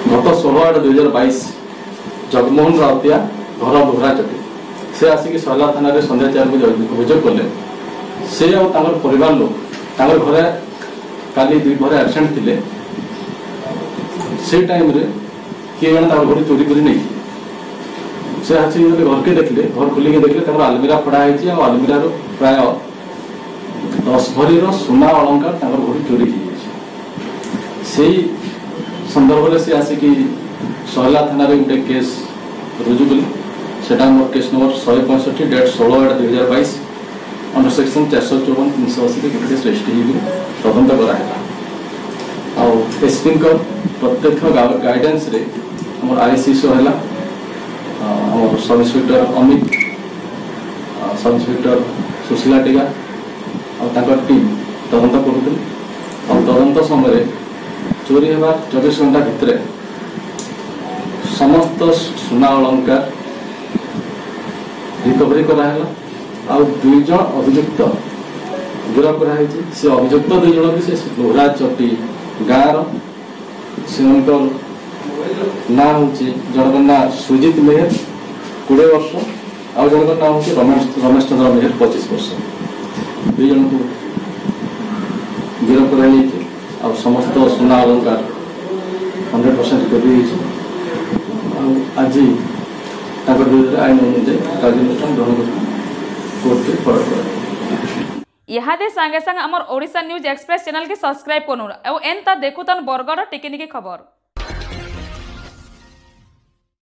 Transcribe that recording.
गत 16/8/2022 जगमोहन राउतिया घर बोहरा चटी से आसिक सहला थाना संध्या 4 बजे अभियोग कले से परिवार लोग घरे काली दुपहर एबसेंट थे से टाइम रे किए जन घर चोरी कर नहीं से आसिक घर के देखले घर खोलिक देखले आलमीरा फड़ा होती आलमीरा प्राय 10 भरी सुना अलंकार घर चोरी से संदर्भ में से आसिक सहला थाना गोटे केस रुजु कले से case number 165 date 16/8/2022 under section 454 380 case register तदंत कराला एसपी प्रत्यक्ष गाइडेंस रे हमर आईसी है हमर sub inspector Amit sub inspector Sushila टिगा और टीम तदंत करुले और तदंत समय चोरी होगा 24 घंटा भितर समस्त सुना अलंकार रिकवरी कराला आ 2 जन अभियुक्त गिरफ कराई से अभियुक्त 2 जन भी से लोहरा चटी गाँव से ना हूँ जनक ना सुजित मेहर 20 वर्ष आउ जनक ना हूँ रमेश चंद्र मेहर 25 वर्ष 2 जन को गिरफ कराई आ समस्त सुना अलंकार 100% रिकवरी आज विरुद्ध आईन अनुଯାୟୀ କାର୍ଯ୍ୟାନୁଷ୍ଠାନ ଗ୍ରହଣ कोर्ट के पड़ा इहादे संगे संग हमर ओडिशा न्यूज एक्सप्रेस चैनल के सब्सक्राइब करूँ और एनता देखुतन बरगड़ टिकिनिकी खबर।